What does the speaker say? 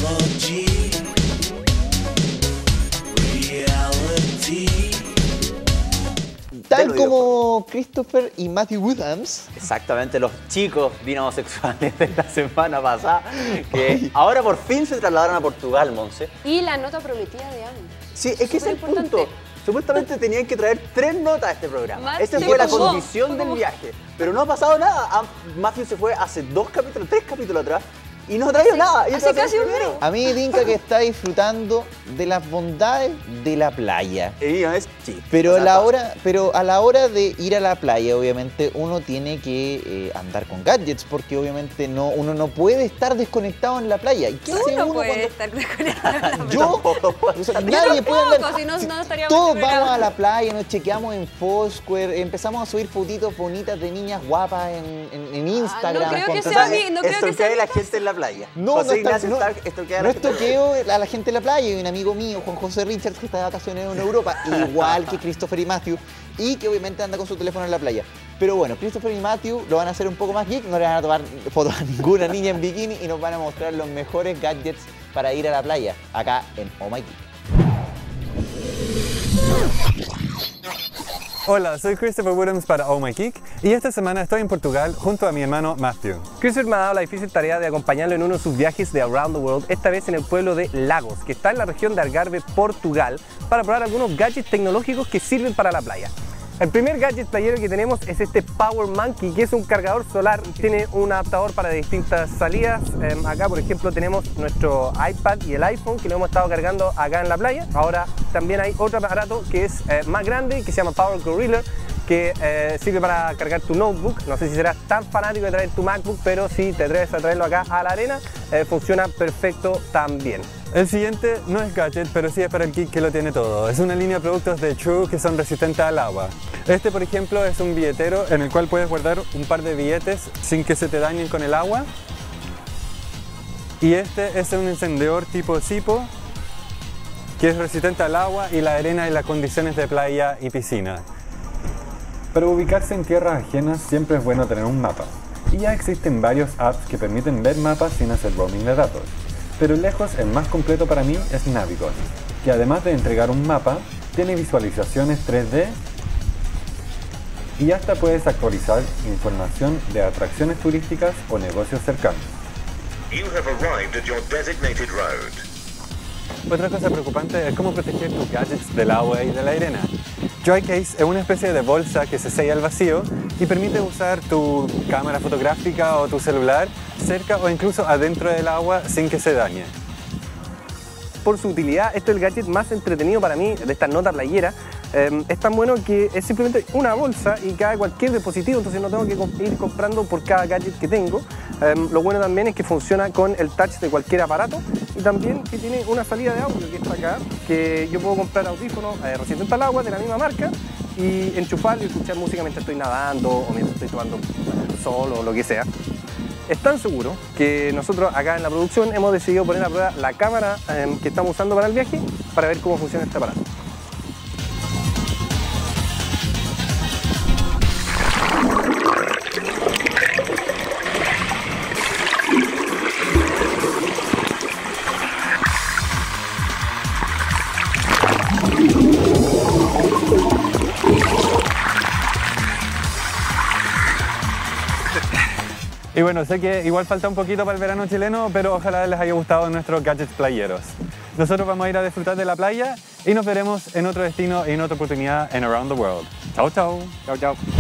Tal como Christopher y Matthew Woodhams. Exactamente, los chicos binomosexuales de la semana pasada, que ahora por fin se trasladaron a Portugal, Monse. Y la nota prometida de Anne. Sí, es que ese es el punto. Supuestamente tenían que traer 3 notas a este programa. Esa Sí, fue la como- condición del viaje. Pero no ha pasado nada. Matthew se fue hace 3 capítulos atrás y no ha traído nada. Y hace este va a casi ser el un mes. primero. A mí me tinca que está disfrutando de las bondades de la playa. Y no es sí. Pero, O sea, a la hora de ir a la playa, obviamente, uno tiene que andar con gadgets, porque obviamente uno no puede estar desconectado en la playa. ¿Y qué hace Uno uno puede cuando- estar desconectado. Yo, o sea, nadie puede andar. tampoco, si no, no estaríamos Todos desconectados. vamos a la playa, nos chequeamos en Foursquare, empezamos a subir fotitos bonitas de niñas guapas en Instagram. no creo que con- sea bien, no creo que esto sea que mi la gente en la playa. No, José no Ignacio no, Stark, estoquea a la no gente en la playa. estoqueo a la gente en la playa. Y un amigo mío, Juan José Richards, que está de vacaciones en Europa, igual que Christopher y Matthew, y que obviamente anda con su teléfono en la playa. Pero bueno, Christopher y Matthew lo van a hacer un poco más geek, no le van a tomar fotos a ninguna niña en bikini y nos van a mostrar los mejores gadgets para ir a la playa, acá en Oh My Geek. Hola, soy Christopher Woodhams para Oh My Geek y esta semana estoy en Portugal junto a mi hermano Matthew. Christopher me ha dado la difícil tarea de acompañarlo en uno de sus viajes de Around the World, esta vez en el pueblo de Lagos, que está en la región de Algarve, Portugal, para probar algunos gadgets tecnológicos que sirven para la playa. El primer gadget playero que tenemos es este Power Monkey, que es un cargador solar, tiene un adaptador para distintas salidas. Acá, por ejemplo, tenemos nuestro iPad y el iPhone que lo hemos estado cargando acá en la playa. Ahora también hay otro aparato que es más grande, que se llama Power Gorilla, que sirve para cargar tu notebook. No sé si serás tan fanático de traer tu MacBook, pero si te atreves a traerlo acá a la arena, funciona perfecto también. El siguiente no es gadget, pero sí es para el geek que lo tiene todo. Es una línea de productos de True que son resistentes al agua. Este, por ejemplo, es un billetero en el cual puedes guardar un par de billetes sin que se te dañen con el agua. Y este es un encendedor tipo Zippo que es resistente al agua y la arena y las condiciones de playa y piscina. Para ubicarse en tierras ajenas siempre es bueno tener un mapa. Y ya existen varios apps que permiten ver mapas sin hacer roaming de datos. Pero lejos el más completo para mí es Navigon, que además de entregar un mapa, tiene visualizaciones 3D y hasta puedes actualizar información de atracciones turísticas o negocios cercanos. You have arrived at your designated road. Otra cosa preocupante es cómo proteger tus gadgets del agua y de la arena. Drycase es una especie de bolsa que se sella al vacío y permite usar tu cámara fotográfica o tu celular cerca o incluso adentro del agua sin que se dañe. Por su utilidad, esto es el gadget más entretenido para mí de esta nota playera. Es tan bueno que es simplemente una bolsa y cabe cualquier dispositivo, entonces no tengo que ir comprando por cada gadget que tengo. Lo bueno también es que funciona con el touch de cualquier aparato y también que tiene una salida de audio que está acá, que yo puedo comprar audífonos resistentes al agua de la misma marca y enchufarlo y escuchar música mientras estoy nadando o mientras estoy tomando sol o lo que sea. Es tan seguro que nosotros acá en la producción hemos decidido poner a prueba la cámara que estamos usando para el viaje para ver cómo funciona este aparato. Y bueno, sé que igual falta un poquito para el verano chileno, pero ojalá les haya gustado nuestros gadgets playeros. Nosotros vamos a ir a disfrutar de la playa y nos veremos en otro destino y en otra oportunidad en Around the World. Chao, chao. Chao, chao.